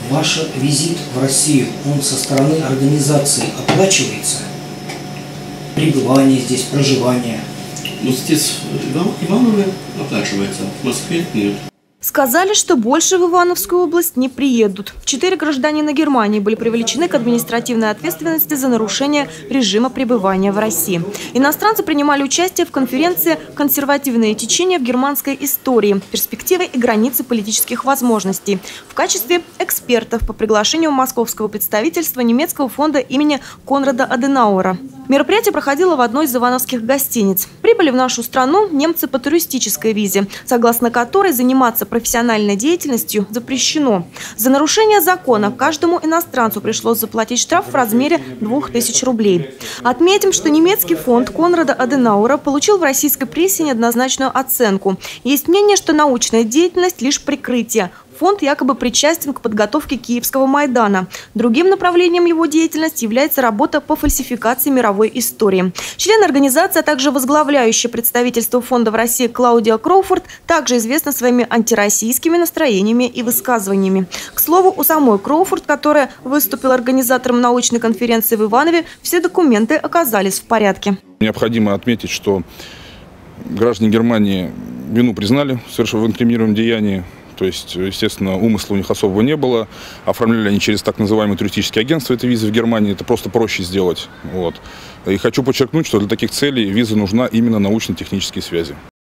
Ваш визит в Россию, он со стороны организации оплачивается? Пребывание здесь, проживание? Ну, здесь Иваново оплачивается, в Москве нет. Сказали, что больше в Ивановскую область не приедут. 4 гражданина Германии были привлечены к административной ответственности за нарушение режима пребывания в России. Иностранцы принимали участие в конференции «Консервативные течения в германской истории. Перспективы и границы политических возможностей» в качестве экспертов по приглашению московского представительства немецкого фонда имени Конрада Аденауэра. Мероприятие проходило в одной из ивановских гостиниц. Прибыли в нашу страну немцы по туристической визе, согласно которой заниматься профессиональной деятельностью запрещено. За нарушение закона каждому иностранцу пришлось заплатить штраф в размере 2000 рублей. Отметим, что немецкий фонд Конрада Аденауэра получил в российской прессе неоднозначную оценку. Есть мнение, что научная деятельность – лишь прикрытие. Фонд якобы причастен к подготовке Киевского Майдана. Другим направлением его деятельности является работа по фальсификации мировой истории. Член организации, а также возглавляющий представительство фонда в России Клаудия Кроуфорд, также известна своими антироссийскими настроениями и высказываниями. К слову, у самой Кроуфорд, которая выступила организатором научной конференции в Иванове, все документы оказались в порядке. Необходимо отметить, что граждане Германии вину признали в инкриминированном деянии. То есть, естественно, умысла у них особого не было. Оформляли они через так называемые туристические агентства этой визы в Германии. Это просто проще сделать. Вот. И хочу подчеркнуть, что для таких целей виза нужна именно научно-технические связи.